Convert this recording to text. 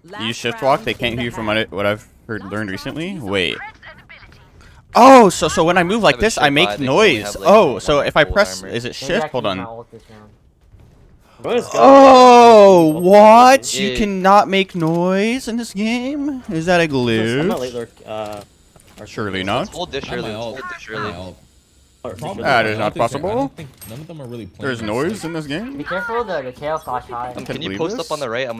You shift walk, they can't hear you from what I've learned recently. Wait. Oh, so when I move like this, I make noise. Oh, so if I press, is it shift? Hold on. Oh, what? You cannot make noise in this game? Is that a glitch? Surely not. Hold this surely. That is not possible. I don't think none of them are really playing. There's noise in this game? Be careful, the chaos flash high. Can you post up on the right?